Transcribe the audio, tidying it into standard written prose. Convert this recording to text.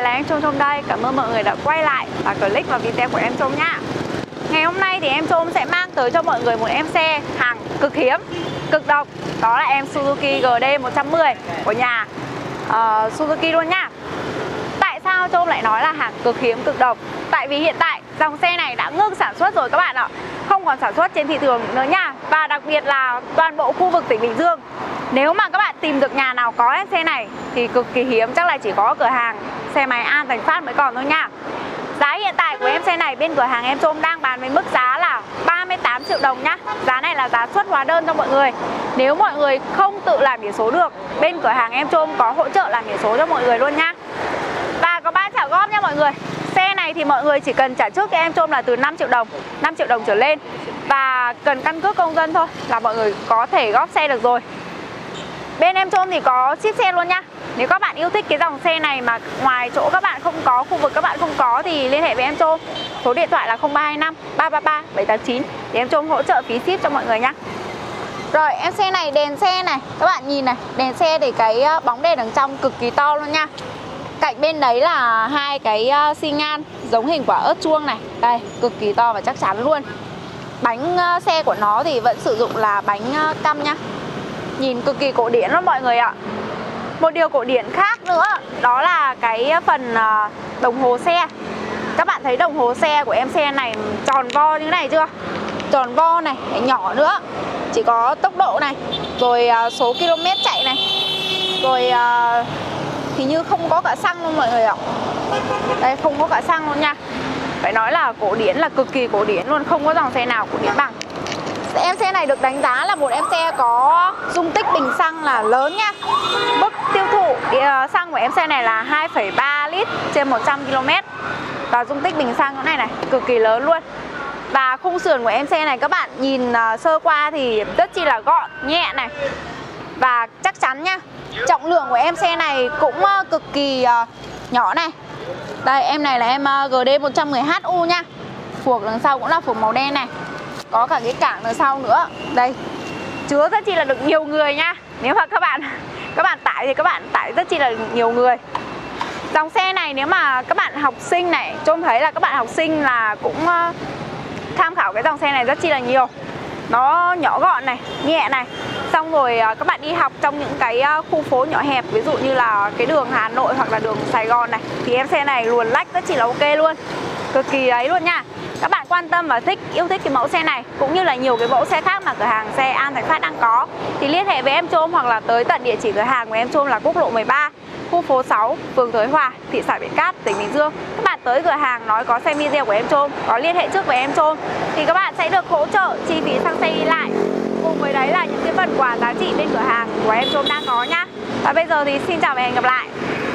là em Trôm đây. Cảm ơn mọi người đã quay lại và click vào video của em Trôm nhá. Ngày hôm nay thì em Trôm sẽ mang tới cho mọi người một em xe hàng cực hiếm, cực độc. Đó là em Suzuki GD 110 của nhà Suzuki luôn nhá. Tại sao Trôm lại nói là hàng cực hiếm, cực độc? Tại vì hiện tại dòng xe này đã ngưng sản xuất rồi các bạn ạ. Không còn sản xuất trên thị trường nữa nha. Và đặc biệt là toàn bộ khu vực tỉnh Bình Dương, nếu mà các bạn tìm được nhà nào có em xe này thì cực kỳ hiếm, chắc là chỉ có cửa hàng xe máy An Thành Phát mới còn thôi nha. Giá hiện tại của em xe này bên cửa hàng em Trôm đang bán với mức giá là 38 triệu đồng nhá. Giá này là giá xuất hóa đơn cho mọi người. Nếu mọi người không tự làm biển số được, bên cửa hàng em Trôm có hỗ trợ làm biển số cho mọi người luôn nhá. Và có 3 trả góp nha mọi người. Xe này thì mọi người chỉ cần trả trước cho em Trôm là từ 5 triệu đồng, 5 triệu đồng trở lên. Và cần căn cước công dân thôi là mọi người có thể góp xe được rồi. Bên em Trôm thì có ship xe luôn nhá. Nếu các bạn yêu thích cái dòng xe này mà ngoài chỗ các bạn không có, khu vực các bạn không có thì liên hệ với em Trôm. Số điện thoại là 0325 333 789 để em Trôm hỗ trợ phí ship cho mọi người nhá. Rồi em xe này, đèn xe này, các bạn nhìn này, đèn xe thì cái bóng đèn đằng trong cực kỳ to luôn nha. Cạnh bên đấy là hai cái xi nhan giống hình quả ớt chuông này. Đây, cực kỳ to và chắc chắn luôn. Bánh xe của nó thì vẫn sử dụng là bánh căm nhá. Nhìn cực kỳ cổ điển lắm mọi người ạ. Một điều cổ điển khác nữa đó là cái phần đồng hồ xe. Các bạn thấy đồng hồ xe của em xe này tròn vo như thế này chưa? Tròn vo này, nhỏ nữa. Chỉ có tốc độ này, rồi số km chạy này, rồi hình như không có cả xăng luôn mọi người ạ. Đây, không có cả xăng luôn nha. Phải nói là cổ điển, là cực kỳ cổ điển luôn. Không có dòng xe nào cổ điển bằng. Em xe này được đánh giá là một em xe có dung tích bình xăng là lớn nha. Mức tiêu thụ xăng của em xe này là 2,3 lít trên 100 km. Và dung tích bình xăng này cực kỳ lớn luôn. Và khung sườn của em xe này các bạn nhìn sơ qua thì rất chi là gọn, nhẹ này. Và chắc chắn nha. Trọng lượng của em xe này cũng cực kỳ nhỏ này. Đây, em này là em GD 110HU nha. Phuộc đằng sau cũng là phuộc màu đen này. Có cả cái cảng đằng sau nữa. Đây, chứa rất chi là được nhiều người nha. Nếu mà các bạn tải thì các bạn tải rất chi là nhiều người. Dòng xe này nếu mà các bạn học sinh này, Trôm thấy là các bạn học sinh là cũng tham khảo cái dòng xe này rất chi là nhiều. Nó nhỏ gọn này, nhẹ này. Xong rồi các bạn đi học trong những cái khu phố nhỏ hẹp, ví dụ như là cái đường Hà Nội hoặc là đường Sài Gòn này, thì em xe này luồn lách rất chi là ok luôn. Cực kỳ ấy luôn nha. Các bạn quan tâm và yêu thích cái mẫu xe này cũng như là nhiều cái mẫu xe khác mà cửa hàng xe An Thành Phát đang có thì liên hệ với em Trôm hoặc là tới tận địa chỉ cửa hàng của em Trôm là quốc lộ 13, khu phố 6, phường Thới Hòa, thị xã Bến Cát, tỉnh Bình Dương. Các bạn tới cửa hàng nói có xem video của em Trôm, có liên hệ trước với em Trôm thì các bạn sẽ được hỗ trợ chi phí xăng xe đi lại. Cùng với đấy là những cái phần quà giá trị bên cửa hàng của em Trôm đang có nhá. Và bây giờ thì xin chào và hẹn gặp lại.